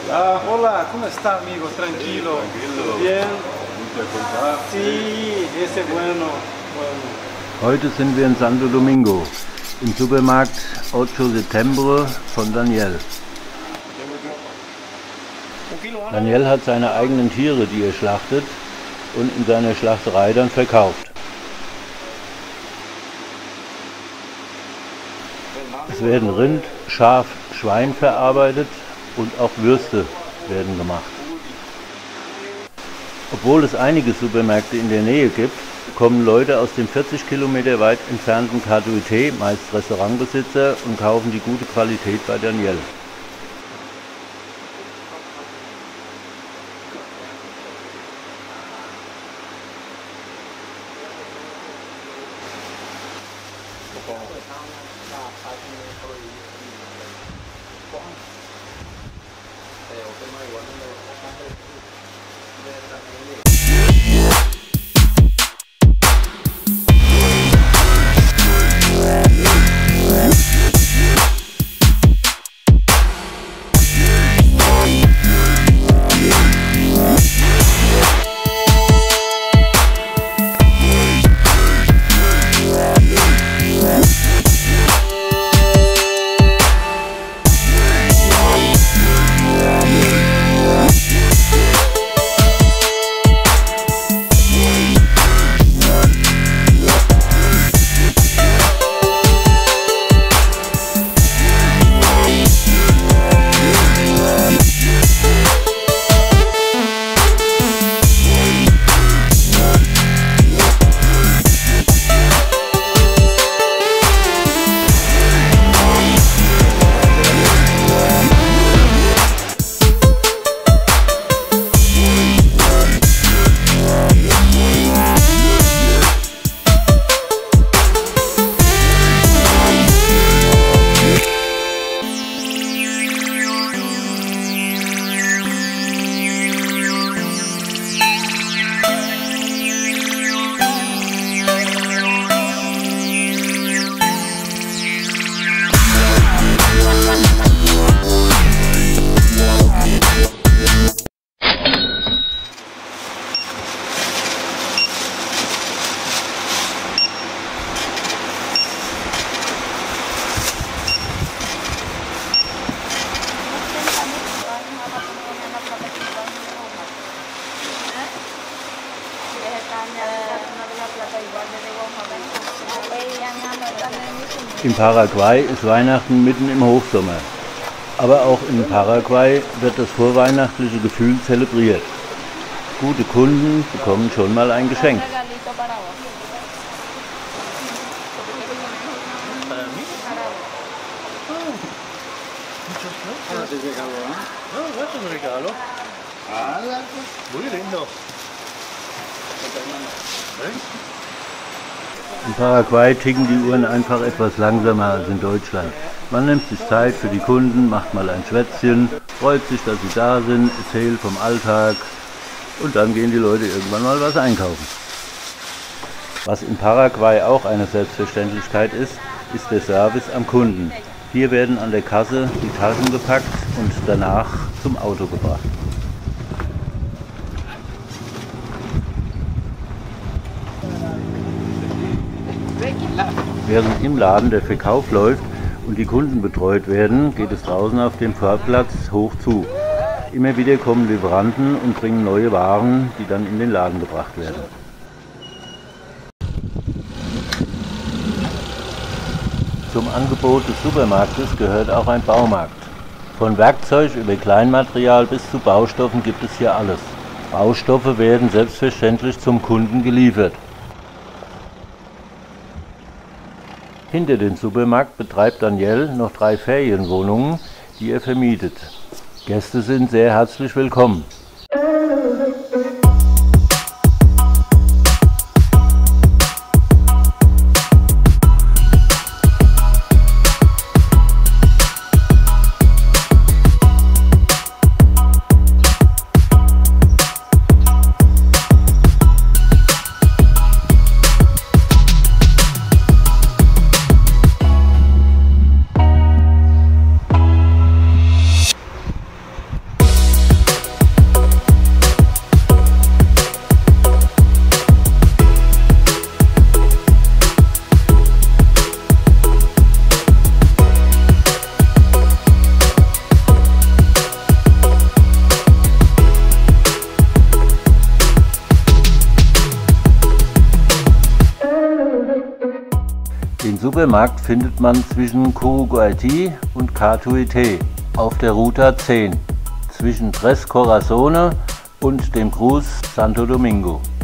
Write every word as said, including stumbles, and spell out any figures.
Ah, hola, ¿cómo está, amigo? Tranquilo. Tranquilo. Bien. Mucha cosa. Sí, ese bueno. bueno. Heute sind wir in Santo Domingo, im Supermarkt ocho Settembre von Daniel. Daniel hat seine eigenen Tiere, die er schlachtet und in seiner Schlachterei dann verkauft. Es werden Rind, Schaf, Schwein verarbeitet und auch Würste werden gemacht. Obwohl es einige Supermärkte in der Nähe gibt, kommen Leute aus dem vierzig Kilometer weit entfernten Catuité, meist Restaurantbesitzer, und kaufen die gute Qualität bei Daniel. In Paraguay ist Weihnachten mitten im Hochsommer. Aber auch in Paraguay wird das vorweihnachtliche Gefühl zelebriert. Gute Kunden bekommen schon mal ein Geschenk. In Paraguay ticken die Uhren einfach etwas langsamer als in Deutschland. Man nimmt sich Zeit für die Kunden, macht mal ein Schwätzchen, freut sich, dass sie da sind, erzählt vom Alltag und dann gehen die Leute irgendwann mal was einkaufen. Was in Paraguay auch eine Selbstverständlichkeit ist, ist der Service am Kunden. Hier werden an der Kasse die Taschen gepackt und danach zum Auto gebracht. Während im Laden der Verkauf läuft und die Kunden betreut werden, geht es draußen auf dem Vorplatz hoch zu. Immer wieder kommen Lieferanten und bringen neue Waren, die dann in den Laden gebracht werden. Zum Angebot des Supermarktes gehört auch ein Baumarkt. Von Werkzeug über Kleinmaterial bis zu Baustoffen gibt es hier alles. Baustoffe werden selbstverständlich zum Kunden geliefert. Hinter dem Supermarkt betreibt Daniel noch drei Ferienwohnungen, die er vermietet. Gäste sind sehr herzlich willkommen. Supermarkt findet man zwischen Curuguaty und Catuete auf der Ruta zehn, zwischen Tres Corazones und dem Cruz Santo Domingo.